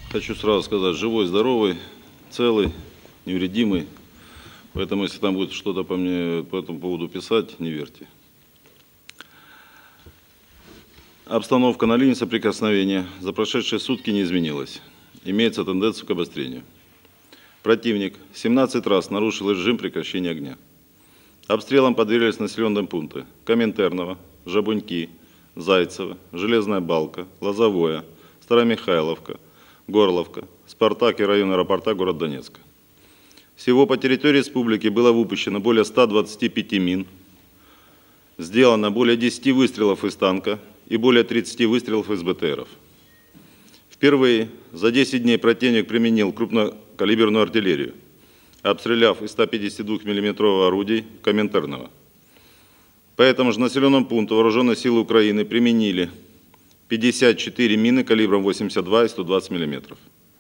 Хочу сразу сказать, живой, здоровый, целый, невредимый. Поэтому, если там будет что-то по мне по этому поводу писать, не верьте. Обстановка на линии соприкосновения за прошедшие сутки не изменилась. Имеется тенденция к обострению. Противник 17 раз нарушил режим прекращения огня. Обстрелам подверглись населенные пункты Коминтерново, Жабуньки, Зайцево, Железная Балка, Лозовое, Старомихайловка, Горловка, Спартак и район аэропорта город Донецка. Всего по территории республики было выпущено более 125 мин, сделано более 10 выстрелов из танка и более 30 выстрелов из БТРов. Впервые за 10 дней противник применил крупнокалиберную артиллерию, обстреляв из 152 мм орудий Коминтерново. По этому же населенному пункту вооруженные силы Украины применили 54 мины калибром 82 и 120 мм.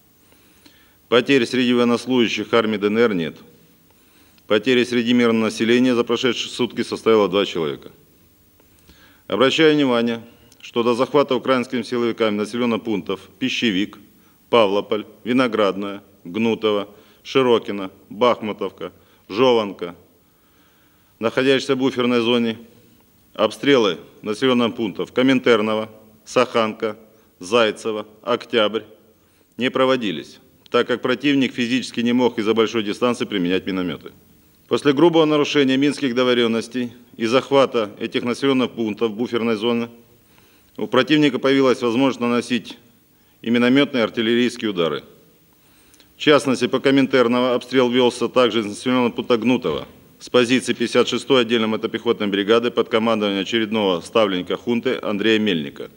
Потерь среди военнослужащих армии ДНР нет. Потери среди мирного населения за прошедшие сутки составило 2 человека. Обращаю внимание, что до захвата украинскими силовиками населенных пунктов Пищевик, Павлополь, Виноградная, Гнутово, Широкино, Бахмутовка, Жованка, находящиеся в буферной зоне, обстрелы населенных пунктов Коминтерново, Саханка, Зайцево, Октябрь не проводились, так как противник физически не мог из-за большой дистанции применять минометы. После грубого нарушения минских договоренностей и захвата этих населенных пунктов буферной зоны у противника появилась возможность наносить и минометные, и артиллерийские удары. В частности, по Коминтерново обстрел велся также из населенного пункта Гнутово с позиции 56-й отдельной мотопехотной бригады под командованием очередного ставленника хунты Андрея Мельника.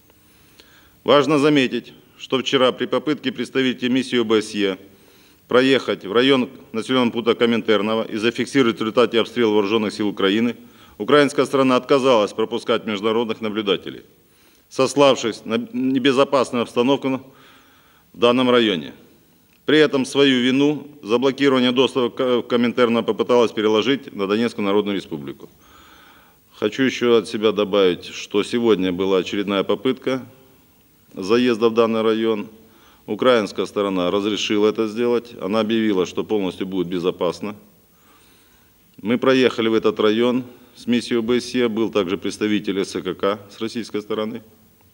Важно заметить, что вчера при попытке представителей миссии ОБСЕ проехать в район населенного пункта Коминтерново и зафиксировать в результате обстрела вооруженных сил Украины, украинская сторона отказалась пропускать международных наблюдателей, сославшись на небезопасную обстановку в данном районе. При этом свою вину за блокирование доступа к Коминтерново попыталась переложить на Донецкую Народную Республику. Хочу еще от себя добавить, что сегодня была очередная попытка заезда в данный район. Украинская сторона разрешила это сделать. Она объявила, что полностью будет безопасно. Мы проехали в этот район с миссией ОБСЕ. Был также представитель СКК с российской стороны.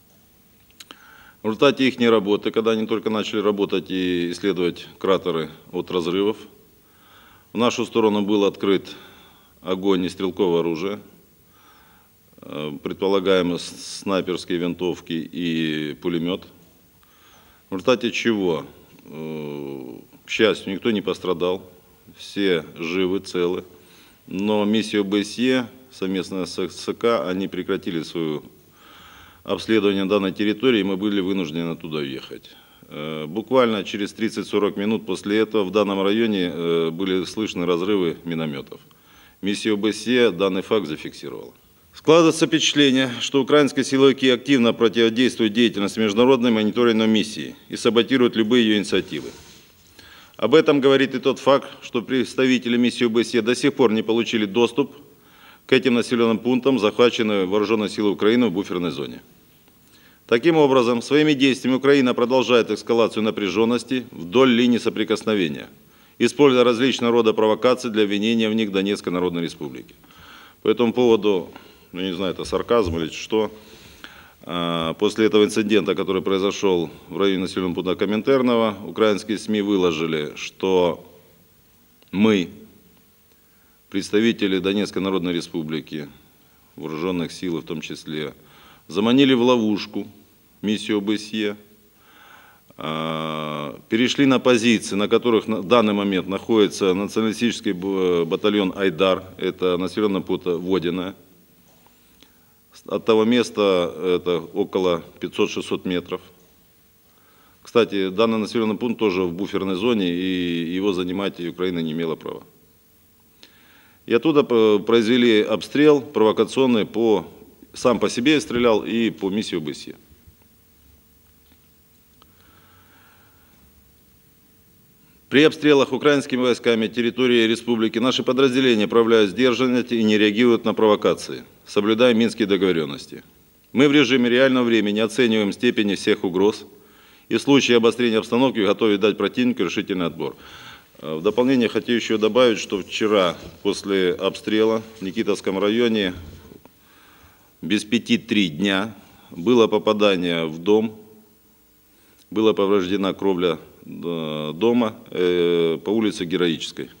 В результате их работы, когда они только начали работать и исследовать кратеры от разрывов, в нашу сторону был открыт огонь из стрелкового оружия, предполагаемо снайперские винтовки и пулемет. В результате чего, к счастью, никто не пострадал, все живы, целы. Но миссия ОБСЕ совместно с СК, они прекратили свое обследование данной территории, и мы были вынуждены туда уехать. Буквально через 30-40 минут после этого в данном районе были слышны разрывы минометов. Миссия ОБСЕ данный факт зафиксировала. Складывается впечатление, что украинские силовики активно противодействуют деятельности международной мониторинговой миссии и саботируют любые ее инициативы. Об этом говорит и тот факт, что представители миссии ОБСЕ до сих пор не получили доступ к этим населенным пунктам, захваченным вооруженные силы Украины в буферной зоне. Таким образом, своими действиями Украина продолжает эскалацию напряженности вдоль линии соприкосновения, используя различного рода провокации для обвинения в них Донецкой Народной Республики. По этому поводу, ну, не знаю, это сарказм или что, после этого инцидента, который произошел в районе населенного пункта Коминтерново, украинские СМИ выложили, что мы, представители Донецкой Народной Республики, вооруженных сил в том числе, заманили в ловушку миссию ОБСЕ, перешли на позиции, на которых в данный момент находится националистический батальон «Айдар», это населенный пункт Водино. От того места это около 500-600 метров. Кстати, данный населенный пункт тоже в буферной зоне, и его занимать Украина не имела права. И оттуда произвели обстрел провокационный сам по себе стрелял и по миссии ОБСЕ. При обстрелах украинскими войсками территории республики наши подразделения проявляют сдержанность и не реагируют на провокации, соблюдая минские договоренности. Мы в режиме реального времени оцениваем степени всех угроз и в случае обострения обстановки готовить дать противнику решительный отпор. В дополнение хочу еще добавить, что вчера после обстрела в Никитовском районе без 5-3 дня было попадание в дом, была повреждена кровля дома по улице Героической.